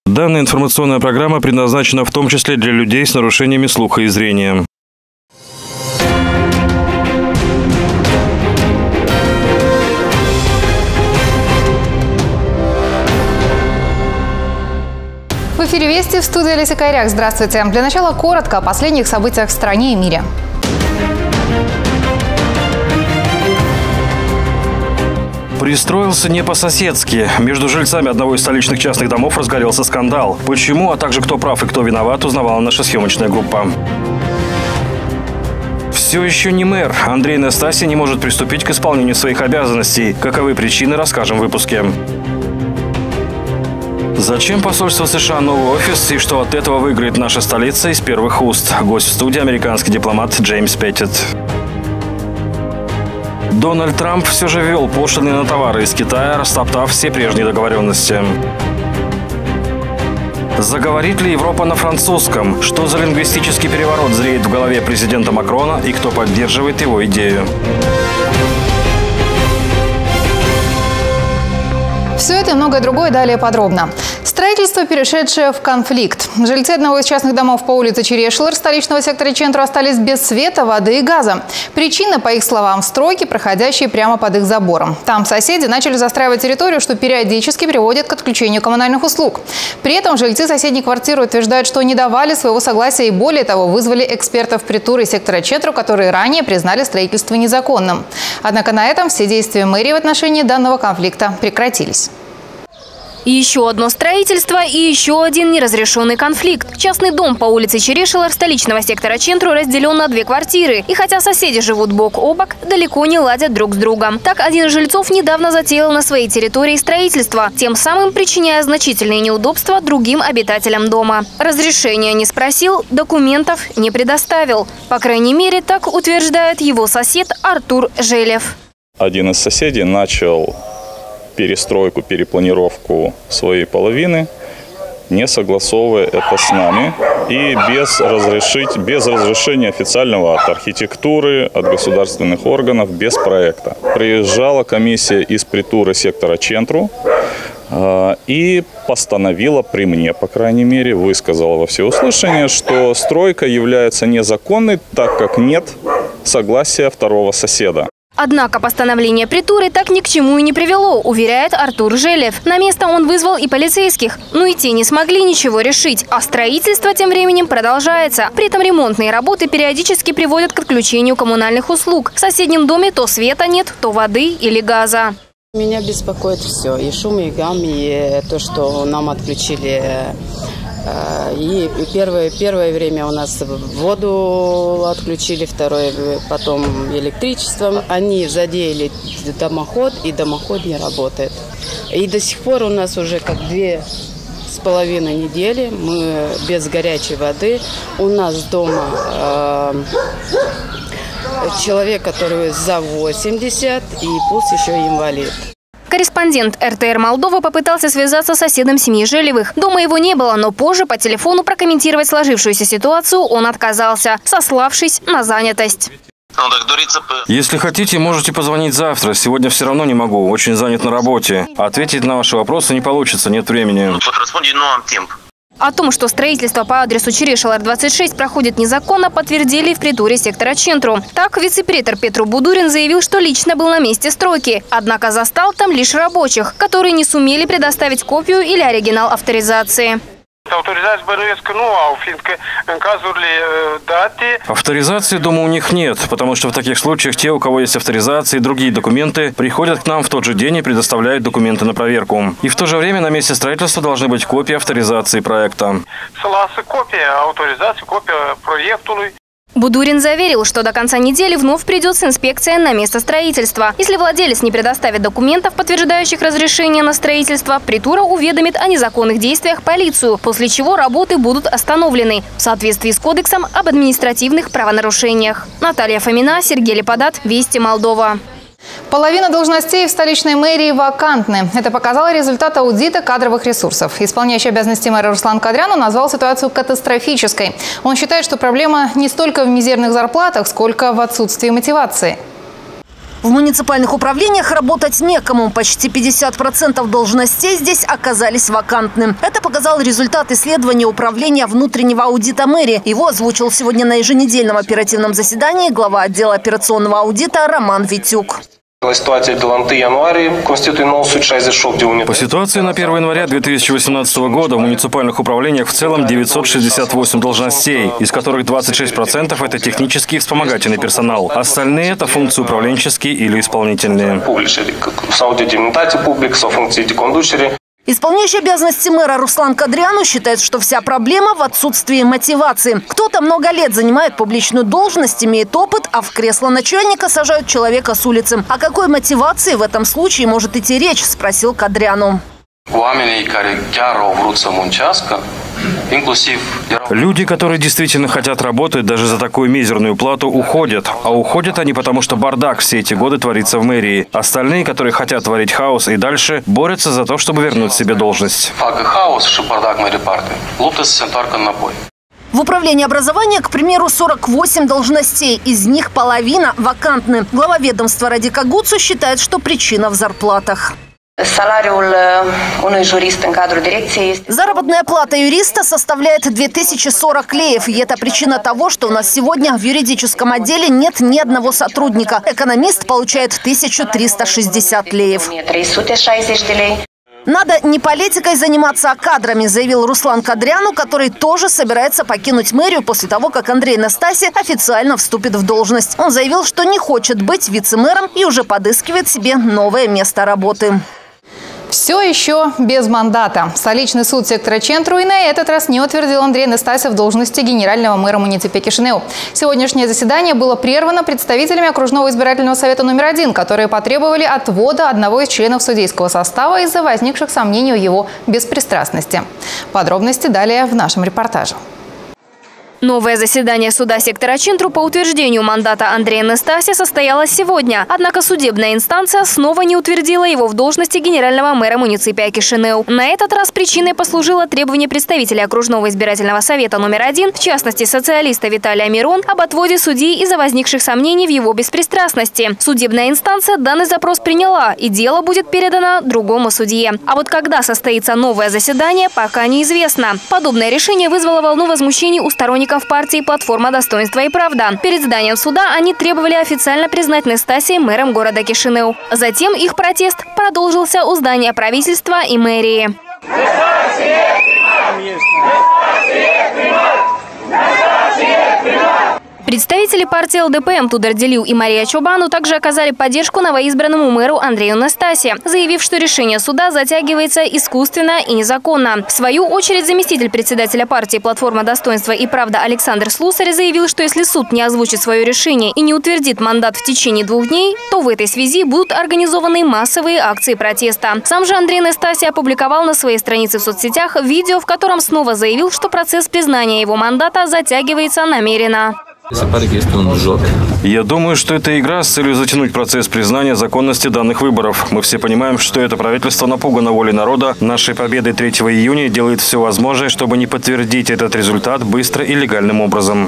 Данная информационная программа предназначена в том числе для людей с нарушениями слуха и зрения. В эфире «Вести», в студии Олеся Кайряк. Здравствуйте. Для начала коротко о последних событиях в стране и мире. Пристроился не по-соседски. Между жильцами одного из столичных частных домов разгорелся скандал. Почему, а также кто прав и кто виноват, узнавала наша съемочная группа. Все еще не мэр. Андрей Настасья не может приступить к исполнению своих обязанностей. Каковы причины, расскажем в выпуске. Зачем посольству США новый офис и что от этого выиграет наша столица из первых уст? Гость в студии — американский дипломат Джеймс Петтит. Дональд Трамп все же ввел пошлины на товары из Китая, растоптав все прежние договоренности. Заговорит ли Европа на французском? Что за лингвистический переворот зреет в голове президента Макрона и кто поддерживает его идею? Все это и многое другое далее подробно. Строительство, перешедшее в конфликт. Жильцы одного из частных домов по улице Черешлер столичного сектора Центру остались без света, воды и газа. Причина, по их словам, стройки, проходящие прямо под их забором. Там соседи начали застраивать территорию, что периодически приводит к отключению коммунальных услуг. При этом жильцы соседней квартиры утверждают, что не давали своего согласия и, более того, вызвали экспертов притуры сектора Центру, которые ранее признали строительство незаконным. Однако на этом все действия мэрии в отношении данного конфликта прекратились. Еще одно строительство и еще один неразрешенный конфликт. Частный дом по улице Черешлер столичного сектора Центру разделен на 2 квартиры. И хотя соседи живут бок о бок, далеко не ладят друг с другом. Так, один из жильцов недавно затеял на своей территории строительство, тем самым причиняя значительные неудобства другим обитателям дома. Разрешения не спросил, документов не предоставил. По крайней мере, так утверждает его сосед Артур Желев. Один из соседей начал перестройку, перепланировку своей половины, не согласовывая это с нами и без разрешения официального от архитектуры, от государственных органов, без проекта. Приезжала комиссия из притуры сектора Центру и постановила при мне, по крайней мере, высказала во всеуслышание, что стройка является незаконной, так как нет согласия второго соседа. Однако постановление притуры так ни к чему и не привело, уверяет Артур Желев. На место он вызвал и полицейских, но и те не смогли ничего решить. А строительство тем временем продолжается. При этом ремонтные работы периодически приводят к отключению коммунальных услуг. В соседнем доме то света нет, то воды или газа. Меня беспокоит все. И шум, и гам, и то, что нам отключили. И первое время у нас воду отключили, второе потом электричеством. Они задеяли дымоход, и дымоход не работает. И до сих пор у нас уже как 2,5 недели мы без горячей воды. У нас дома человек, который за 80, и пусть еще инвалид. Корреспондент РТР Молдова попытался связаться с соседом семьи Желевых. Дома его не было, но позже по телефону прокомментировать сложившуюся ситуацию он отказался, сославшись на занятость. Если хотите, можете позвонить завтра. Сегодня все равно не могу, очень занят на работе. Ответить на ваши вопросы не получится, нет времени. О том, что строительство по адресу Черешлер 26 проходит незаконно, подтвердили в притуре сектора Центру. Так, вице-претор Петру Будурин заявил, что лично был на месте стройки. Однако застал там лишь рабочих, которые не сумели предоставить копию или оригинал авторизации. Авторизации, думаю, у них нет, потому что в таких случаях те, у кого есть авторизация и другие документы, приходят к нам в тот же день и предоставляют документы на проверку. И в то же время на месте строительства должны быть копии авторизации проекта. Будурин заверил, что до конца недели вновь придет с инспекцией на место строительства. Если владелец не предоставит документов, подтверждающих разрешение на строительство, притура уведомит о незаконных действиях полицию, после чего работы будут остановлены в соответствии с Кодексом об административных правонарушениях. Наталья Фомина, Сергей Леподат, Вести, Молдова. Половина должностей в столичной мэрии вакантны. Это показал результат аудита кадровых ресурсов. Исполняющий обязанности мэра Руслан Кадрянов назвал ситуацию катастрофической. Он считает, что проблема не столько в мизерных зарплатах, сколько в отсутствии мотивации. В муниципальных управлениях работать некому. Почти 50% должностей здесь оказались вакантным. Это показал результат исследования Управления внутреннего аудита мэрии. Его озвучил сегодня на еженедельном оперативном заседании глава отдела операционного аудита Роман Витюк. По ситуации на 1 января 2018 года в муниципальных управлениях в целом 968 должностей, из которых 26% – это технический и вспомогательный персонал. Остальные – это функции управленческие или исполнительные. Исполняющий обязанности мэра Руслан Кадряну считает, что вся проблема в отсутствии мотивации. Кто-то много лет занимает публичную должность, имеет опыт, а в кресло начальника сажают человека с улицы. О какой мотивации в этом случае может идти речь, спросил Кадряну. Люди, которые действительно хотят работать даже за такую мизерную плату, уходят. А уходят они потому, что бардак все эти годы творится в мэрии. Остальные, которые хотят творить хаос и дальше, борются за то, чтобы вернуть себе должность. В управлении образования, к примеру, 48 должностей. Из них половина вакантны. Глава ведомства Радика Гуцу считает, что причина в зарплатах. Заработная плата юриста составляет 2040 леев. И это причина того, что у нас сегодня в юридическом отделе нет ни одного сотрудника. Экономист получает 1360 леев. Надо не политикой заниматься, а кадрами, заявил Руслан Кадряну, который тоже собирается покинуть мэрию после того, как Андрей Настасья официально вступит в должность. Он заявил, что не хочет быть вице-мэром и уже подыскивает себе новое место работы. Все еще без мандата. Столичный суд сектора Чентру и на этот раз не утвердил Андрея Настасья в должности генерального мэра муниципа Кишинеу. Сегодняшнее заседание было прервано представителями окружного избирательного совета номер 1, которые потребовали отвода одного из членов судейского состава из-за возникших сомнений в его беспристрастности. Подробности далее в нашем репортаже. Новое заседание суда сектора Чентру по утверждению мандата Андрея Настасья состоялось сегодня. Однако судебная инстанция снова не утвердила его в должности генерального мэра муниципа Кишинеу. На этот раз причиной послужило требование представителя окружного избирательного совета номер 1, в частности социалиста Виталия Мирон, об отводе судьи из-за возникших сомнений в его беспристрастности. Судебная инстанция данный запрос приняла, и дело будет передано другому судье. А вот когда состоится новое заседание, пока неизвестно. Подобное решение вызвало волну возмущений у сторонников партии «Платформа достоинства и правда». Перед зданием суда они требовали официально признать Настасья мэром города Кишинеу. Затем их протест продолжился у здания правительства и мэрии. Представители партии ЛДП Тудор Делил и Мария Чобану также оказали поддержку новоизбранному мэру Андрею Настасье, заявив, что решение суда затягивается искусственно и незаконно. В свою очередь, заместитель председателя партии «Платформа достоинства и правда» Александр Слусарь заявил, что если суд не озвучит свое решение и не утвердит мандат в течение 2 дней, то в этой связи будут организованы массовые акции протеста. Сам же Андрей Настасья опубликовал на своей странице в соцсетях видео, в котором снова заявил, что процесс признания его мандата затягивается намеренно. Я думаю, что это игра с целью затянуть процесс признания законности данных выборов. Мы все понимаем, что это правительство напугано волей народа. Нашей победой 3 июня делает все возможное, чтобы не подтвердить этот результат быстро и легальным образом.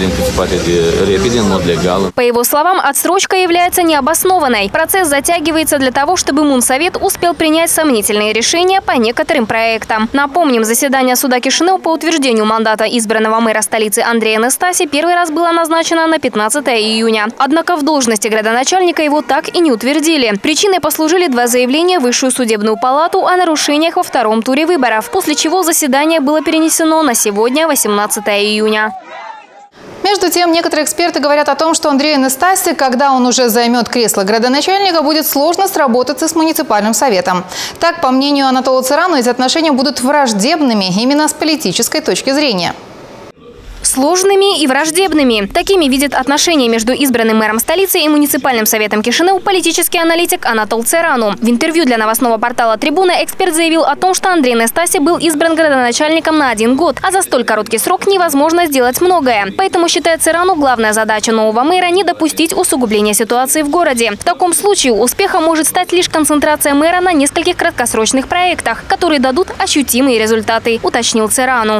По его словам, отсрочка является необоснованной. Процесс затягивается для того, чтобы Мунсовет успел принять сомнительные решения по некоторым проектам. Напомним, заседание суда Кишинеу по утверждению мандата избранного мэра столицы Андрея Настасьи первый раз было назначено на 15 июня. Однако в должности градоначальника его так и не утвердили. Причиной послужили 2 заявления в Высшую судебную палату о нарушениях во 2-м туре выборов, после чего заседание было перенесено на сегодня, 18 июня. Между тем, некоторые эксперты говорят о том, что Андрею Настасье, когда он уже займет кресло градоначальника, будет сложно сработаться с муниципальным советом. Так, по мнению Анатолия Цирану, эти отношения будут враждебными именно с политической точки зрения. Сложными и враждебными. Такими видит отношения между избранным мэром столицы и муниципальным советом Кишинеу политический аналитик Анатол Цирану. В интервью для новостного портала «Трибуна» эксперт заявил о том, что Андрей Настасья был избран градоначальником на 1 год, а за столь короткий срок невозможно сделать многое. Поэтому, считает Цирану, главная задача нового мэра – не допустить усугубления ситуации в городе. В таком случае успехом может стать лишь концентрация мэра на нескольких краткосрочных проектах, которые дадут ощутимые результаты, уточнил Цирану.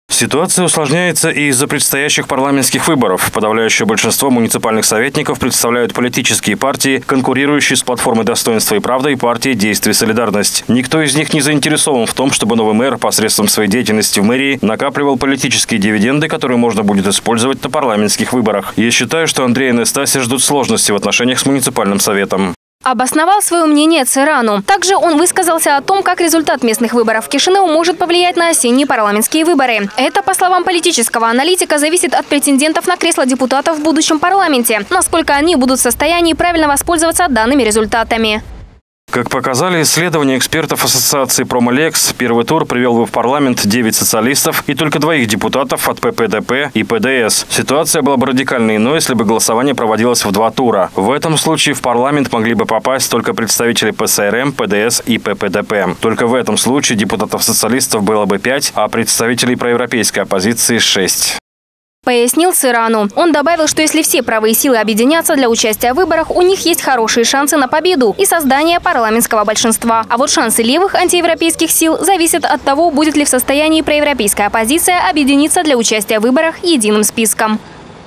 Ситуация усложняется и из-за предстоящих парламентских выборов. Подавляющее большинство муниципальных советников представляют политические партии, конкурирующие с платформой «Достоинство и правда» и партией «Действие и солидарность». Никто из них не заинтересован в том, чтобы новый мэр посредством своей деятельности в мэрии накапливал политические дивиденды, которые можно будет использовать на парламентских выборах. Я считаю, что Андрея и Настасья ждут сложности в отношениях с муниципальным советом. Обосновал свое мнение Цирану. Также он высказался о том, как результат местных выборов в Кишинеу может повлиять на осенние парламентские выборы. Это, по словам политического аналитика, зависит от претендентов на кресло депутатов в будущем парламенте. Насколько они будут в состоянии правильно воспользоваться данными результатами. Как показали исследования экспертов Ассоциации «Промолекс», первый тур привел бы в парламент 9 социалистов и только 2 депутатов от ППДП и ПДС. Ситуация была бы радикально иной, если бы голосование проводилось в 2 тура. В этом случае в парламент могли бы попасть только представители ПСРМ, ПДС и ППДП. Только в этом случае депутатов-социалистов было бы 5, а представителей проевропейской оппозиции – 6. Пояснил Цирану. Он добавил, что если все правые силы объединятся для участия в выборах, у них есть хорошие шансы на победу и создание парламентского большинства. А вот шансы левых антиевропейских сил зависят от того, будет ли в состоянии проевропейская оппозиция объединиться для участия в выборах единым списком.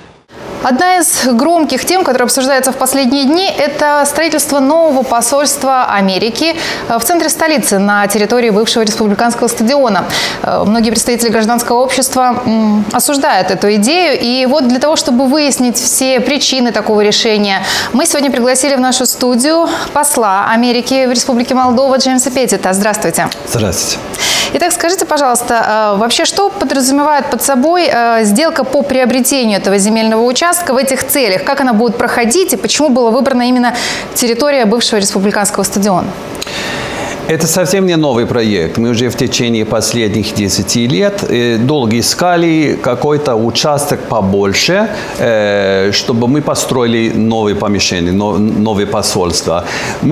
Одна из громких тем, которая обсуждается в последние дни, это строительство нового посольства Америки в центре столицы на территории бывшего республиканского стадиона. Многие представители гражданского общества осуждают эту идею. И вот для того, чтобы выяснить все причины такого решения, мы сегодня пригласили в нашу студию посла Америки в Республике Молдова Джеймса Петтита. Здравствуйте. Здравствуйте. Итак, скажите, пожалуйста, вообще что подразумевает под собой сделка по приобретению этого земельного участка в этих целях? Как она будет проходить и почему была выбрана именно территория бывшего республиканского стадиона? Это совсем не новый проект. Мы уже в течение последних 10 лет долго искали какой-то участок побольше, чтобы мы построили новые помещения, новые посольства.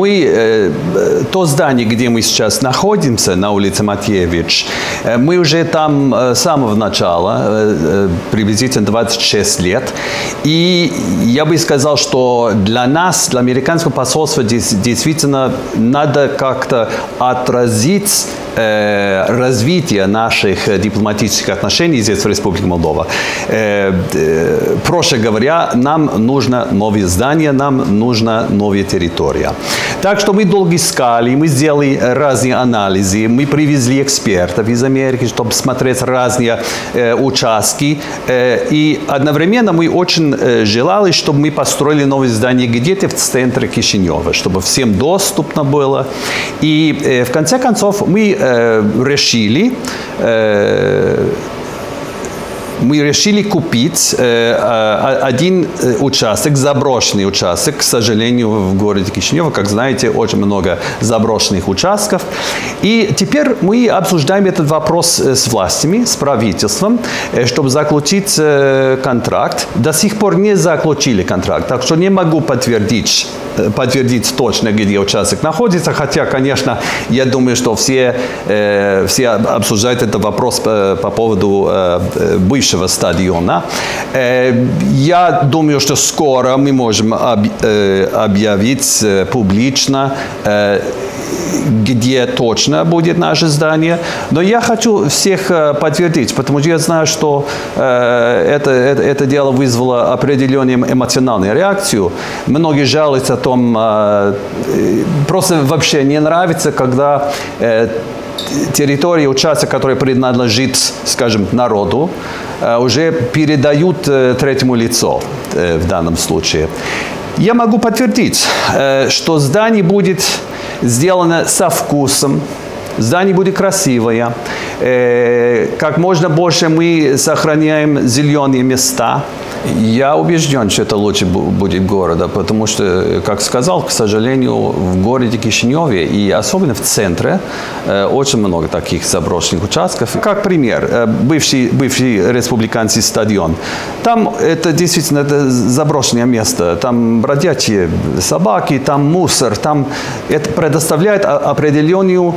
То здание, где мы сейчас находимся, на улице Матьевич, мы уже там с самого начала, приблизительно 26 лет. И я бы сказал, что для нас, для американского посольства, действительно надо как-то отразить развитие наших дипломатических отношений здесь, в Республике Молдова. Проще говоря, нам нужно новые здания, нам нужна новая территория. Так что мы долго искали, мы сделали разные анализы, мы привезли экспертов из Америки, чтобы смотреть разные участки. И одновременно мы очень желали, чтобы мы построили новые здания где-то в центре Кишинева, чтобы всем доступно было. И в конце концов мы решили купить один участок, заброшенный участок, к сожалению, в городе Кишинев. Как знаете, очень много заброшенных участков. И теперь мы обсуждаем этот вопрос с властями, с правительством, чтобы заключить контракт. До сих пор не заключили контракт, так что не могу подтвердить точно, где участок находится. Хотя, конечно, я думаю, что все обсуждают этот вопрос по поводу бывшего стадиона. Я думаю, что скоро мы можем объявить публично, где точно будет наше здание. Но я хочу всех подтвердить, потому что я знаю, что это дело вызвало определенную эмоциональную реакцию. Многие жалуются о том, просто вообще не нравится, когда территория, участок, который принадлежит, скажем, народу, уже передают третьему лицу в данном случае. Я могу подтвердить, что здание будет сделано со вкусом, здание будет красивое, как можно больше мы сохраняем зеленые места. Я убежден, что это лучше будет города, потому что, как сказал, к сожалению, в городе Кишиневе и особенно в центре очень много таких заброшенных участков. Как пример, бывший республиканский стадион. Там это действительно заброшенное место, там бродячие собаки, там мусор, там это предоставляет определенную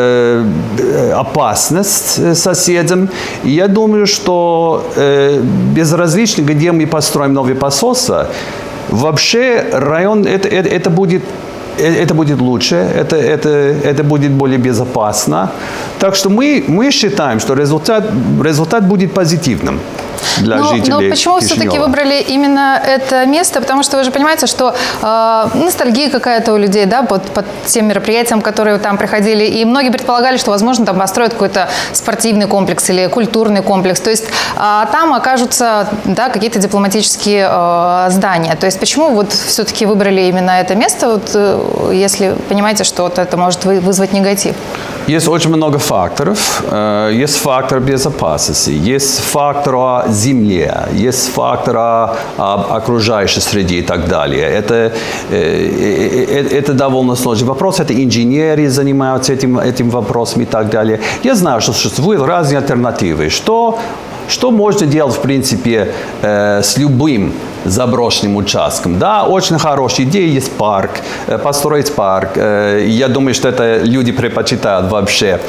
опасность соседям. И я думаю, что безразлично, где мы построим новые посольства, вообще район это будет это будет лучше, это будет более безопасно. Так что мы считаем, что результат будет позитивным для жителей Но почему все-таки выбрали именно это место? Потому что вы же понимаете, что ностальгия какая-то у людей, да, под тем мероприятиям, которые там приходили. И многие предполагали, что, возможно, там построят какой-то спортивный комплекс или культурный комплекс. То есть там окажутся, да, какие-то дипломатические здания. То есть почему вот все-таки выбрали именно это место, вот, если понимаете, что вот это может вызвать негатив? Есть очень много факторов. Есть фактор безопасности, есть фактор о земле, есть фактор о окружающей среде и так далее. Это довольно сложный вопрос. Это инженеры занимаются этим вопросом и так далее. Я знаю, что существуют разные альтернативы. Что можно делать, в принципе, с любым заброшенным участком? Да, очень хорошая идея, есть парк, построить парк. Я думаю, что это люди предпочитают вообще.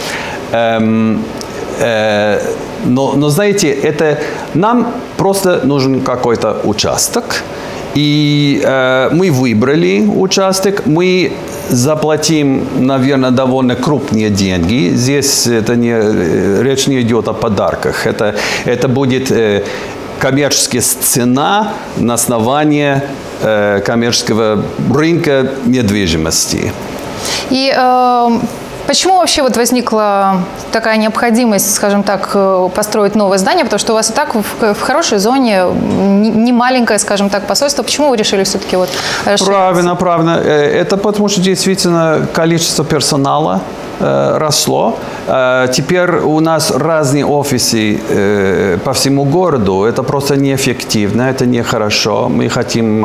Но знаете, нам просто нужен какой-то участок. И мы выбрали участок, мы заплатим, наверное, довольно крупные деньги. Здесь речь не идет о подарках. Это будет коммерческая цена на основании коммерческого рынка недвижимости. И почему вообще вот возникла такая необходимость, скажем так, построить новое здание? Потому что у вас и так в хорошей зоне, не маленькое, скажем так, посольство. Почему вы решили все-таки вот расшириться? Правильно. Это потому что действительно количество персонала росло. Теперь у нас разные офисы по всему городу. Это просто неэффективно, это нехорошо. Мы хотим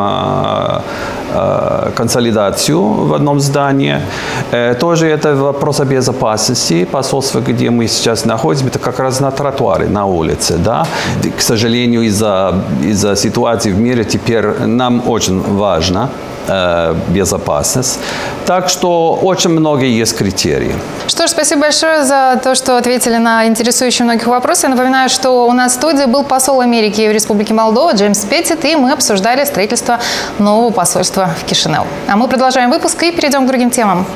консолидацию в одном здании. Тоже это вопрос о безопасности. Посольство, где мы сейчас находимся, это как раз на тротуаре, на улице. Да? К сожалению, из-за ситуации в мире теперь нам очень важно безопасность. Так что очень много есть критерий. Что ж, спасибо большое за то, что ответили на интересующие многих вопросы. Я напоминаю, что у нас в студии был посол Америки в Республике Молдова Джеймс Петтит, и мы обсуждали строительство нового посольства в Кишинев. А мы продолжаем выпуск и перейдем к другим темам.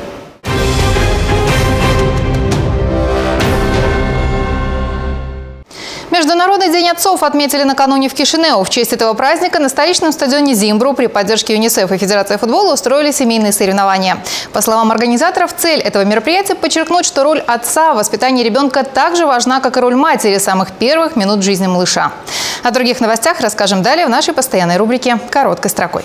Международный день отцов отметили накануне в Кишинеу. В честь этого праздника на столичном стадионе «Зимбру» при поддержке ЮНИСЕФ и Федерации футбола устроили семейные соревнования. По словам организаторов, цель этого мероприятия – подчеркнуть, что роль отца в воспитании ребенка так же важна, как и роль матери с самых первых минут жизни малыша. О других новостях расскажем далее в нашей постоянной рубрике «Короткой строкой».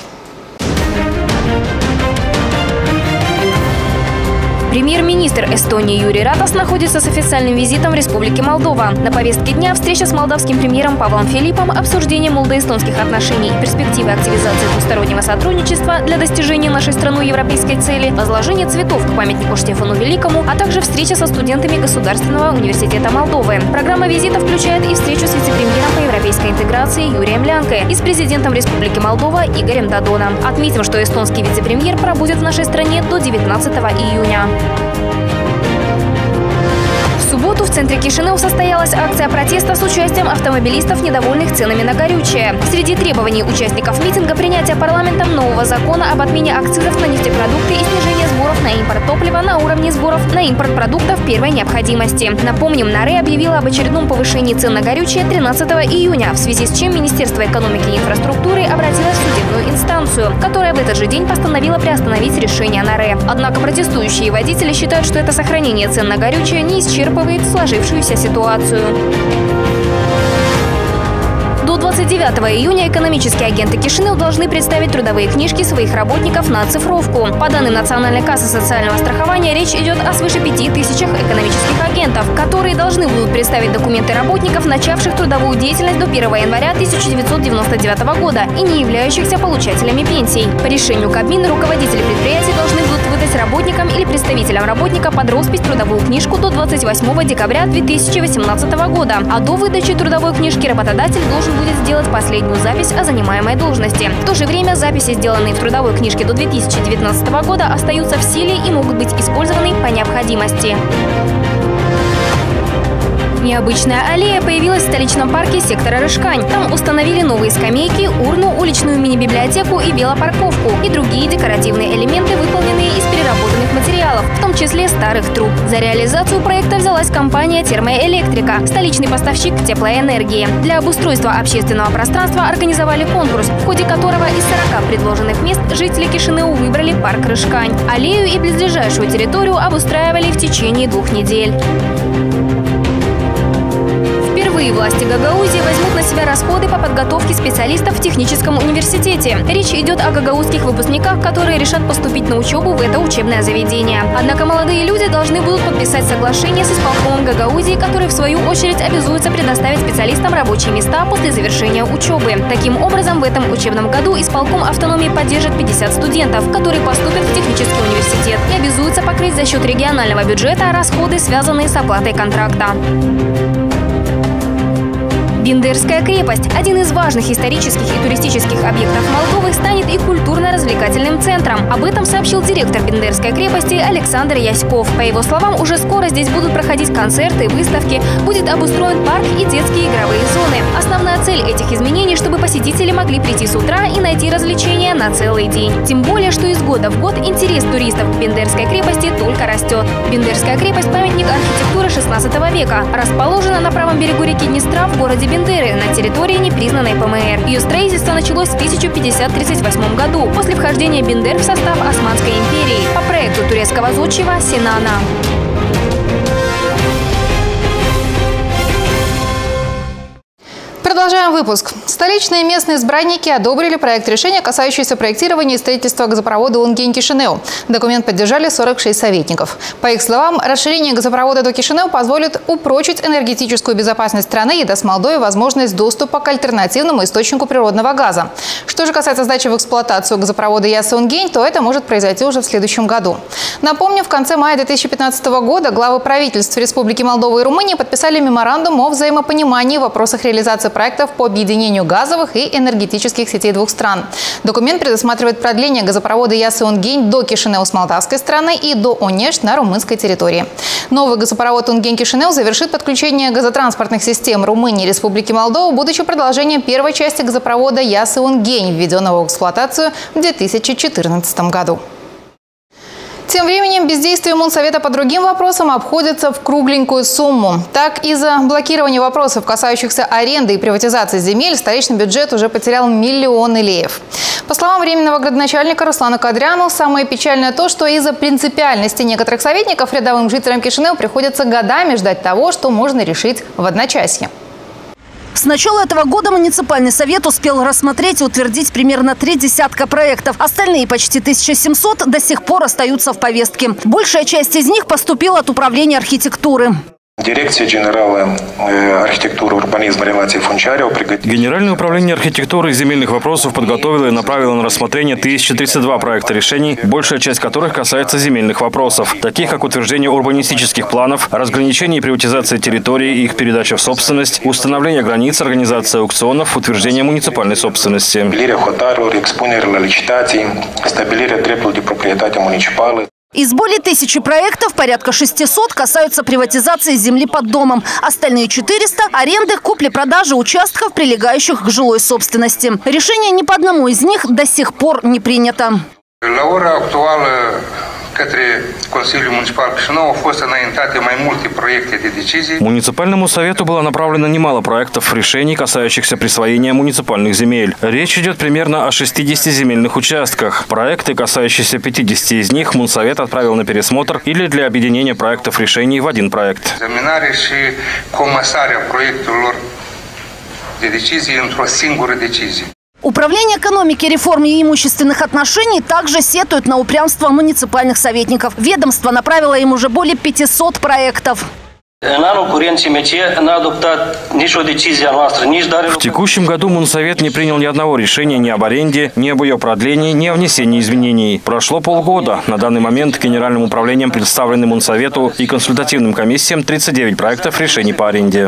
Премьер-министр Эстонии Юрий Ратас находится с официальным визитом в Республике Молдова. На повестке дня встреча с молдавским премьером Павлом Филиппом, обсуждение молдо-эстонских отношений, перспективы активизации двустороннего сотрудничества для достижения нашей страной европейской цели, возложение цветов к памятнику Штефану Великому, а также встреча со студентами Государственного университета Молдовы. Программа визита включает и встречу с вице-премьером по европейской интеграции Юрием Лянко и с президентом Республики Молдова Игорем Додоном. Отметим, что эстонский вице-премьер пробудет в нашей стране до 19 июня. В субботу в центре Кишинеу состоялась акция протеста с участием автомобилистов, недовольных ценами на горючее. Среди требований участников митинга принятие парламентом нового закона об отмене акцизов на нефтепродукты и снижение сборов на импорт топлива на уровне сборов на импорт продуктов первой необходимости. Напомним, НАРЭ объявила об очередном повышении цен на горючее 13 июня, в связи с чем Министерство экономики и инфраструктуры обратилось в судебную инстанцию, которая в этот же день постановила приостановить решение НАРЭ. Однако протестующие водители считают, что это сохранение цен на горючее не исчерпывает сложившуюся ситуацию. До 29 июня экономические агенты Кишинеу должны представить трудовые книжки своих работников на оцифровку. По данным Национальной кассы социального страхования, речь идет о свыше 5000 экономических агентов, которые должны будут представить документы работников, начавших трудовую деятельность до 1 января 1999 года и не являющихся получателями пенсий. По решению Кабмина руководители предприятий должны будут выдать работникам или представителям работника под роспись трудовую книжку до 28 декабря 2018 года, а до выдачи трудовой книжки работодатель должен будет сделать последнюю запись о занимаемой должности. В то же время записи, сделанные в трудовой книжке до 2019 года, остаются в силе и могут быть использованы по необходимости. Необычная аллея появилась в столичном парке сектора Рышкань. Там установили новые скамейки, урну, уличную мини-библиотеку и велопарковку. И другие декоративные элементы, выполненные из переработанных материалов, в том числе старых труб. За реализацию проекта взялась компания «Термоэлектрика», столичный поставщик теплоэнергии. Для обустройства общественного пространства организовали конкурс, в ходе которого из 40 предложенных мест жители Кишинеу выбрали парк Рышкань. Аллею и близлежащую территорию обустраивали в течение 2 недель. Впервые власти Гагаузии возьмут на себя расходы по подготовке специалистов в техническом университете. Речь идет о гагаузских выпускниках, которые решат поступить на учебу в это учебное заведение. Однако молодые люди должны будут подписать соглашение с исполкомом Гагаузии, который в свою очередь обязуется предоставить специалистам рабочие места после завершения учебы. Таким образом, в этом учебном году исполком автономии поддержит 50 студентов, которые поступят в технический университет, и обязуются покрыть за счет регионального бюджета расходы, связанные с оплатой контракта. Бендерская крепость – один из важных исторических и туристических объектов Молдовы, станет и культурно-развлекательным центром. Об этом сообщил директор Бендерской крепости Александр Яськов. По его словам, уже скоро здесь будут проходить концерты, выставки, будет обустроен парк и детские игровые зоны. Основная цель этих изменений – чтобы посетители могли прийти с утра и найти развлечения на целый день. Тем более, что из года в год интерес туристов к Бендерской крепости только растет. Бендерская крепость – памятник архитектуры 16 века. Расположена на правом берегу реки Днестра в городе Бендеры на территории непризнанной ПМР. Ее строительство началось в 1538 году, после вхождения Бендер в состав Османской империи по проекту турецкого зодчего Синана. Продолжаем выпуск. Столичные и местные избранники одобрили проект решения, касающийся проектирования и строительства газопровода Унгень-Кишинеу. Документ поддержали 46 советников. По их словам, расширение газопровода до Кишинеу позволит упрочить энергетическую безопасность страны и даст Молдове возможность доступа к альтернативному источнику природного газа. Что же касается сдачи в эксплуатацию газопровода Яссы-Унгень, то это может произойти уже в следующем году. Напомню, в конце мая 2015 года главы правительств Республики Молдова и Румынии подписали меморандум о взаимопонимании в вопросах реализации проектов по объединению газовых и энергетических сетей двух стран. Документ предусматривает продление газопровода Яссы-Унгень до Кишинеу с молдавской стороны и до Онеж на румынской территории. Новый газопровод Унгень-Кишинеу завершит подключение газотранспортных систем Румынии и Республики Молдова, будучи продолжением первой части газопровода Яссы-Унгень, введенного в эксплуатацию в 2014 году. Тем временем бездействие Мунсовета по другим вопросам обходится в кругленькую сумму. Так, из-за блокирования вопросов, касающихся аренды и приватизации земель, столичный бюджет уже потерял миллионы леев. По словам временного градоначальника Руслана Кадряну, самое печальное то, что из-за принципиальности некоторых советников рядовым жителям Кишинеу приходится годами ждать того, что можно решить в одночасье. С начала этого года муниципальный совет успел рассмотреть и утвердить примерно 30 проектов. Остальные почти 1700 до сих пор остаются в повестке. Большая часть из них поступила от управления архитектуры. Дирекция генеральной архитектуры, урбанизма, релаций Фунчарио. Генеральное управление архитектуры и земельных вопросов подготовило и направило на рассмотрение 1032 проекта решений, большая часть которых касается земельных вопросов, таких как утверждение урбанистических планов, разграничение и приватизация территорий и их передача в собственность, установление границ, организация аукционов, утверждение муниципальной собственности. Из более 1000 проектов порядка 600 касаются приватизации земли под домом. Остальные 400 – аренды, купли-продажи участков, прилегающих к жилой собственности. Решение ни по одному из них до сих пор не принято. Муниципальному совету было направлено немало проектов решений, касающихся присвоения муниципальных земель. Речь идет примерно о 60 земельных участках. Проекты, касающиеся 50 из них, Мунсовет отправил на пересмотр или для объединения проектов решений в один проект. Управление экономики, реформ и имущественных отношений также сетует на упрямство муниципальных советников. Ведомство направило им уже более 500 проектов. В текущем году Мунсовет не принял ни одного решения ни об аренде, ни об ее продлении, ни о внесении изменений. Прошло полгода. На данный момент Генеральным управлением представлены Мунсовету и консультативным комиссиям 39 проектов решений по аренде.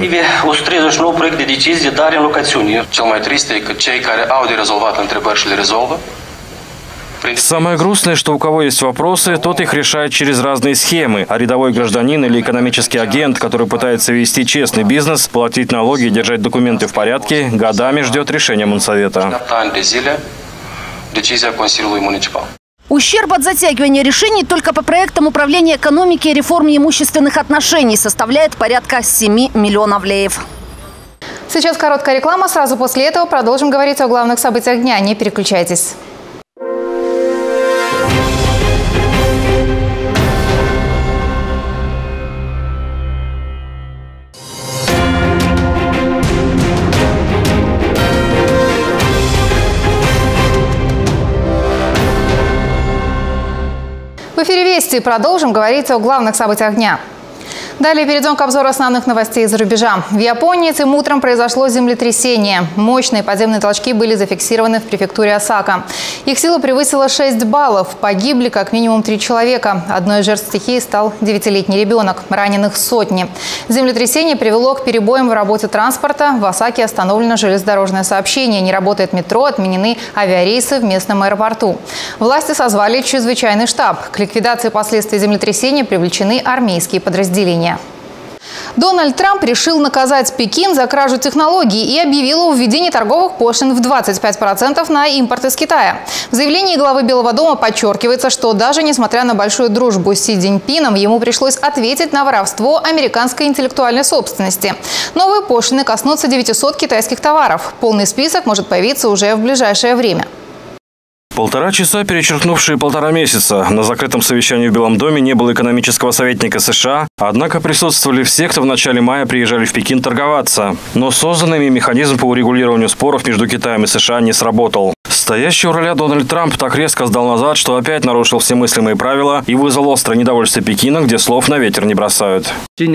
Самое грустное, что у кого есть вопросы, тот их решает через разные схемы, а рядовой гражданин или экономический агент, который пытается вести честный бизнес, платить налоги и держать документы в порядке, годами ждет решения Мунсовета. Ущерб от затягивания решений только по проектам управления экономики и реформе имущественных отношений составляет порядка 7 миллионов леев. Сейчас короткая реклама. Сразу после этого продолжим говорить о главных событиях дня. Не переключайтесь. В эфире «Вести» продолжим говорить о главных событиях дня. Далее перейдем к обзору основных новостей из-за рубежа. В Японии этим утром произошло землетрясение. Мощные подземные толчки были зафиксированы в префектуре Осака. Их сила превысила 6 баллов. Погибли как минимум 3 человека. Одной из жертв стихии стал 9-летний ребенок. Раненых сотни. Землетрясение привело к перебоям в работе транспорта. В Осаке остановлено железнодорожное сообщение. Не работает метро, отменены авиарейсы в местном аэропорту. Власти созвали чрезвычайный штаб. К ликвидации последствий землетрясения привлечены армейские подразделения. Дональд Трамп решил наказать Пекин за кражу технологий и объявил о введении торговых пошлин в 25% на импорт из Китая. В заявлении главы Белого дома подчеркивается, что даже несмотря на большую дружбу с Си Цзиньпином, ему пришлось ответить на воровство американской интеллектуальной собственности. Новые пошлины коснутся 900 китайских товаров. Полный список может появиться уже в ближайшее время. 1,5 часа, перечеркнувшие 1,5 месяца. На закрытом совещании в Белом доме не было экономического советника США, однако присутствовали все, кто в начале мая приезжали в Пекин торговаться. Но созданный механизм по урегулированию споров между Китаем и США не сработал. Стоящий у руля Дональд Трамп так резко сдал назад, что опять нарушил все мыслимые правила и вызвал острое недовольство Пекина, где слов на ветер не бросают.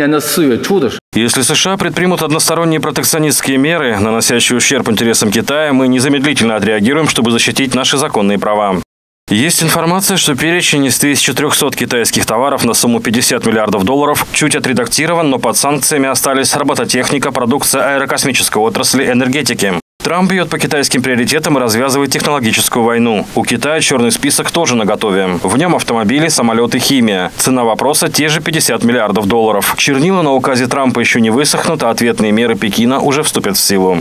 Если США предпримут односторонние протекционистские меры, наносящие ущерб интересам Китая, мы незамедлительно отреагируем, чтобы защитить наши законные права. Есть информация, что перечень из 1300 китайских товаров на сумму $50 миллиардов чуть отредактирован, но под санкциями остались робототехника, продукция аэрокосмической отрасли, энергетики. Трамп бьет по китайским приоритетам и развязывает технологическую войну. У Китая черный список тоже наготове. В нем автомобили, самолеты, химия. Цена вопроса – те же $50 миллиардов. Чернила на указе Трампа еще не высохнут, а ответные меры Пекина уже вступят в силу.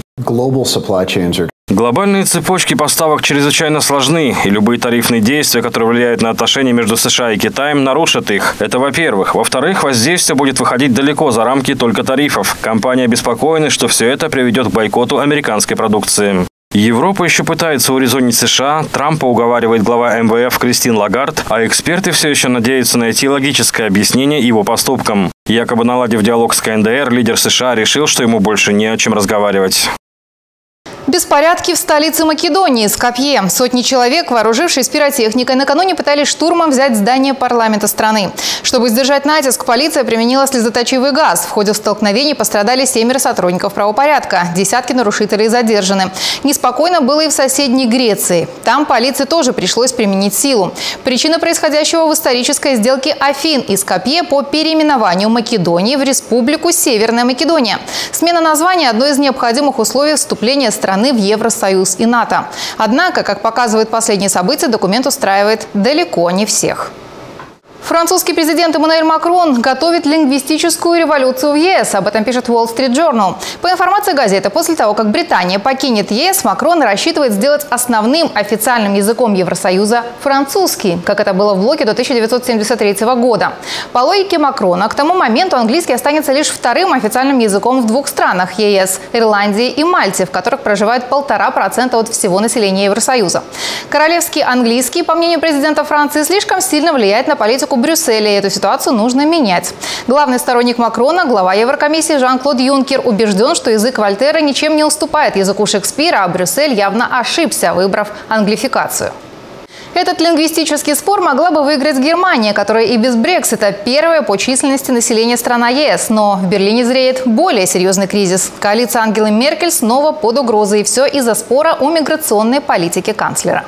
Глобальные цепочки поставок чрезвычайно сложны, и любые тарифные действия, которые влияют на отношения между США и Китаем, нарушат их. Это во-первых. Во-вторых, воздействие будет выходить далеко за рамки только тарифов. Компании обеспокоены, что все это приведет к бойкоту американской продукции. Европа еще пытается урезонить США, Трампа уговаривает глава МВФ Кристин Лагард, а эксперты все еще надеются найти логическое объяснение его поступкам. Якобы наладив диалог с КНДР, лидер США решил, что ему больше не о чем разговаривать. Беспорядки в столице Македонии, Скопье. Сотни человек, вооружившись пиротехникой, накануне пытались штурмом взять здание парламента страны. Чтобы сдержать натиск, полиция применила слезоточивый газ. В ходе столкновений пострадали 7 сотрудников правопорядка. Десятки нарушителей задержаны. Неспокойно было и в соседней Греции. Там полиции тоже пришлось применить силу. Причина происходящего в исторической сделке Афин и Скопье по переименованию Македонии в Республику Северная Македония. Смена названия – одно из необходимых условий вступления страны в Евросоюз и НАТО. Однако, как показывают последние события, документ устраивает далеко не всех. Французский президент Эммануэль Макрон готовит лингвистическую революцию в ЕС. Об этом пишет Wall Street Journal. По информации газеты, после того, как Британия покинет ЕС, Макрон рассчитывает сделать основным официальным языком Евросоюза французский, как это было в блоке до 1973 года. По логике Макрона, к тому моменту английский останется лишь вторым официальным языком в 2 странах ЕС – Ирландии и Мальте, в которых проживает 1,5% от всего населения Евросоюза. Королевский английский, по мнению президента Франции, слишком сильно влияет на политику Брюсселя, и эту ситуацию нужно менять. Главный сторонник Макрона, глава Еврокомиссии Жан-Клод Юнкер, убежден, что язык Вольтера ничем не уступает языку Шекспира, а Брюссель явно ошибся, выбрав англификацию. Этот лингвистический спор могла бы выиграть Германия, которая и без Брексита первая по численности населения страна ЕС. Но в Берлине зреет более серьезный кризис. Коалиция Ангелы Меркель снова под угрозой. И все из-за спора о миграционной политике канцлера.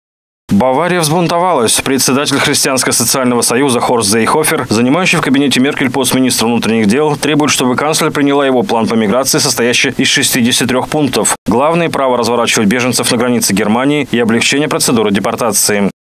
Бавария взбунтовалась. Председатель Христианско-социального союза Хорст Зейхофер, занимающий в кабинете Меркель пост министра внутренних дел, требует, чтобы канцлер приняла его план по миграции, состоящий из 63 пунктов. Главное – право разворачивать беженцев на границе Германии и облегчение процедуры депортации.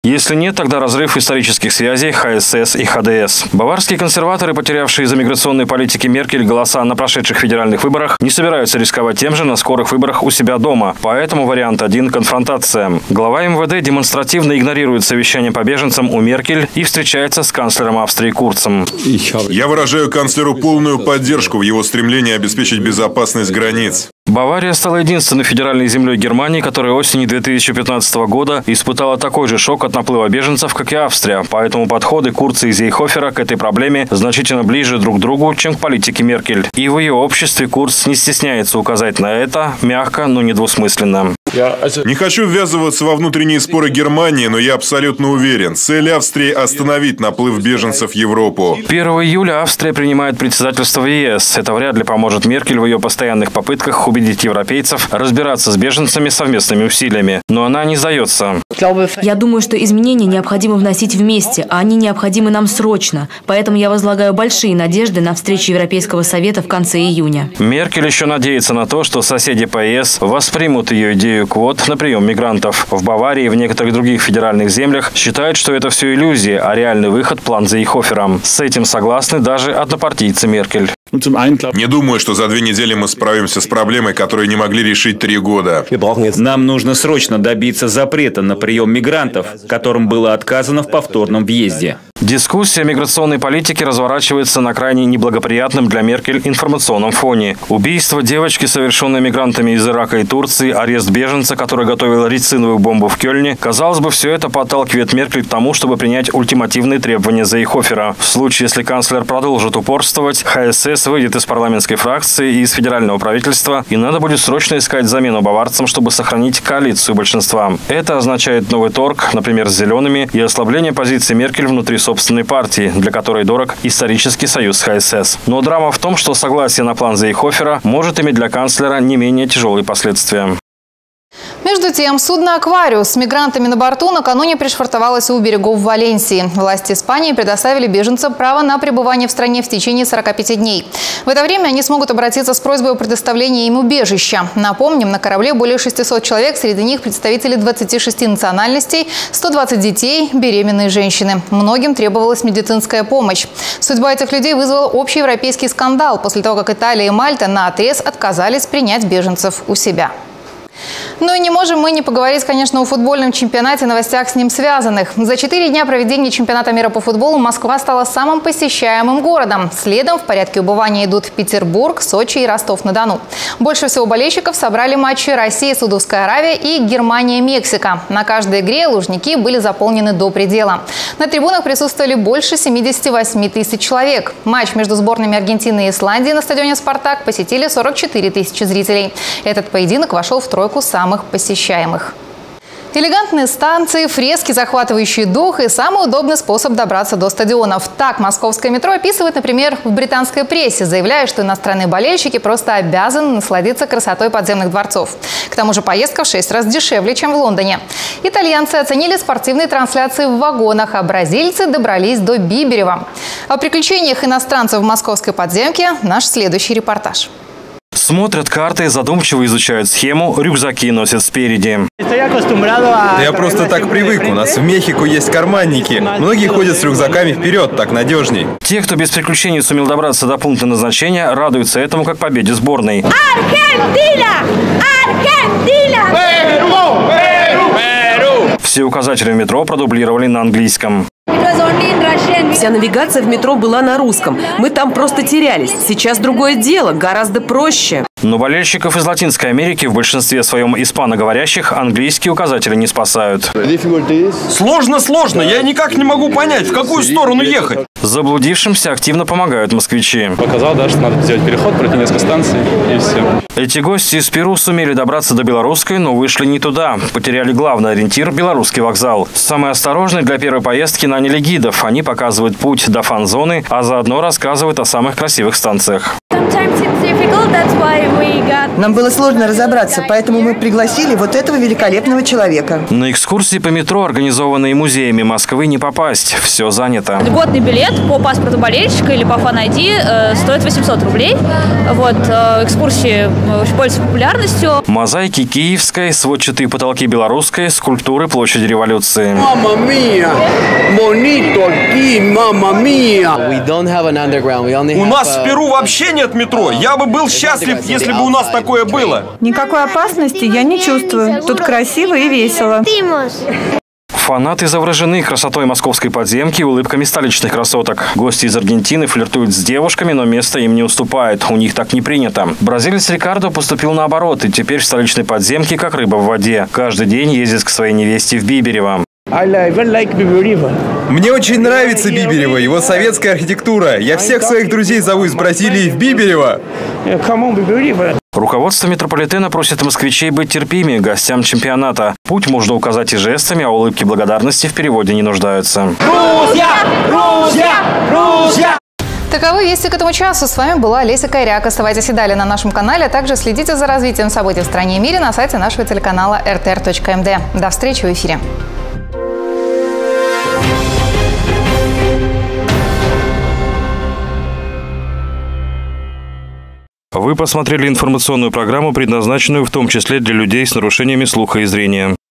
Если нет, тогда разрыв исторических связей ХСС и ХДС. Баварские консерваторы, потерявшие из-за миграционной политики Меркель голоса на прошедших федеральных выборах, не собираются рисковать тем же на скорых выборах у себя дома. Поэтому вариант 1 – конфронтация. Глава МВД демонстративно игнорирует совещание по беженцам у Меркель и встречается с канцлером Австрии Курцем. Я выражаю канцлеру полную поддержку в его стремлении обеспечить безопасность границ. Бавария стала единственной федеральной землей Германии, которая осенью 2015 года испытала такой же шок от наплыва беженцев, как и Австрия. Поэтому подходы Курца и Зейхофера к этой проблеме значительно ближе друг к другу, чем к политике Меркель. И в ее обществе Курц не стесняется указать на это мягко, но недвусмысленно. Не хочу ввязываться во внутренние споры Германии, но я абсолютно уверен, цель Австрии – остановить наплыв беженцев в Европу. 1 июля Австрия принимает председательство в ЕС. Это вряд ли поможет Меркель в ее постоянных попытках убедить европейцев разбираться с беженцами совместными усилиями. Но она не сдается. Я думаю, что изменения необходимо вносить вместе, а они необходимы нам срочно. Поэтому я возлагаю большие надежды на встречу Европейского совета в конце июня. Меркель еще надеется на то, что соседи по ЕС воспримут ее идею квот на прием мигрантов. В Баварии и в некоторых других федеральных землях считают, что это все иллюзии, а реальный выход – план Зейхофера. С этим согласны даже однопартийцы Меркель. Не думаю, что за 2 недели мы справимся с проблемой, которую не могли решить 3 года. Нам нужно срочно добиться запрета на прием мигрантов, которым было отказано в повторном въезде. Дискуссия о миграционной политике разворачивается на крайне неблагоприятном для Меркель информационном фоне. Убийство девочки, совершенное мигрантами из Ирака и Турции, арест беженца, который готовил рециновую бомбу в Кёльне. Казалось бы, все это подталкивает Меркель к тому, чтобы принять ультимативные требования Зейхофера. В случае, если канцлер продолжит упорствовать, ХСС выйдет из парламентской фракции и из федерального правительства, и надо будет срочно искать замену баварцам, чтобы сохранить коалицию большинства. Это означает новый торг, например, с зелеными, и ослабление позиции Меркель внутри собственной партии, для которой дорог исторический союз с ХСС. Но драма в том, что согласие на план Зейхофера может иметь для канцлера не менее тяжелые последствия. Между тем, судно «Аквариус» с мигрантами на борту накануне пришвартовалось у берегов Валенсии. Власти Испании предоставили беженцам право на пребывание в стране в течение 45 дней. В это время они смогут обратиться с просьбой о предоставлении им убежища. Напомним, на корабле более 600 человек, среди них представители 26 национальностей, 120 детей, беременные женщины. Многим требовалась медицинская помощь. Судьба этих людей вызвала общеевропейский скандал после того, как Италия и Мальта наотрез отказались принять беженцев у себя. Ну и не можем мы не поговорить, конечно, о футбольном чемпионате, новостях с ним связанных. За 4 дня проведения чемпионата мира по футболу Москва стала самым посещаемым городом. Следом в порядке убывания идут Петербург, Сочи и Ростов-на-Дону. Больше всего болельщиков собрали матчи Россия, Саудовская Аравия и Германия, Мексика. На каждой игре Лужники были заполнены до предела. На трибунах присутствовали больше 78 тысяч человек. Матч между сборными Аргентины и Исландии на стадионе «Спартак» посетили 44 тысячи зрителей. Этот поединок вошел в тройку самых посещаемых. Элегантные станции, фрески, захватывающие дух и самый удобный способ добраться до стадионов. Так московское метро описывает, например, в британской прессе, заявляя, что иностранные болельщики просто обязаны насладиться красотой подземных дворцов. К тому же поездка в 6 раз дешевле, чем в Лондоне. Итальянцы оценили спортивные трансляции в вагонах, а бразильцы добрались до Биберева. О приключениях иностранцев в московской подземке наш следующий репортаж. Смотрят карты, задумчиво изучают схему, рюкзаки носят спереди. Я просто так привык, у нас в Мехико есть карманники. Многие ходят с рюкзаками вперед, так надежней. Те, кто без приключений сумел добраться до пункта назначения, радуются этому как победе сборной. Аргентина! Аргентина! Все указатели в метро продублировали на английском. Вся навигация в метро была на русском. Мы там просто терялись. Сейчас другое дело, гораздо проще. Но болельщиков из Латинской Америки, в большинстве своем испаноговорящих, английские указатели не спасают. Сложно. Я никак не могу понять, в какую сторону ехать. Заблудившимся активно помогают москвичи. Показал, да, что надо сделать переход, пройти несколько станций и все. Эти гости из Перу сумели добраться до Белорусской, но вышли не туда. Потеряли главный ориентир – Белорусский вокзал. Самые осторожные для первой поездки наняли гидов. Они показывают путь до фан-зоны, а заодно рассказывают о самых красивых станциях. Нам было сложно разобраться, поэтому мы пригласили вот этого великолепного человека. На экскурсии по метро, организованные музеями Москвы, не попасть. Все занято. Льготный билет по паспорту болельщика или по фан-ID стоит 800 рублей. Вот, экскурсии пользуются популярностью. Мозаики Киевской, сводчатые потолки Белорусской, скульптуры площади Революции. Мама мия! Монито ки, мама мия! У нас в Перу вообще нет метро. Я бы был счастлив, если бы у нас такое было. Никакой опасности я не чувствую. Тут красиво и весело. Фанаты заворожены красотой московской подземки и улыбками столичных красоток. Гости из Аргентины флиртуют с девушками, но место им не уступает. У них так не принято. Бразилец Рикардо поступил наоборот, и теперь в столичной подземке как рыба в воде. Каждый день ездит к своей невесте в Биберево. Мне очень нравится Биберево, его советская архитектура. Я всех своих друзей зову из Бразилии в Биберево. Руководство метрополитена просит москвичей быть терпимее гостям чемпионата. Путь можно указать и жестами, а улыбки благодарности в переводе не нуждаются. Руссия! Руссия! Руссия! Таковы вести к этому часу. С вами была Олеся Кайряк. Оставайтесь и далее на нашем канале, а также следите за развитием событий в стране и мире на сайте нашего телеканала rtr.md. До встречи в эфире. Вы посмотрели информационную программу, предназначенную в том числе для людей с нарушениями слуха и зрения.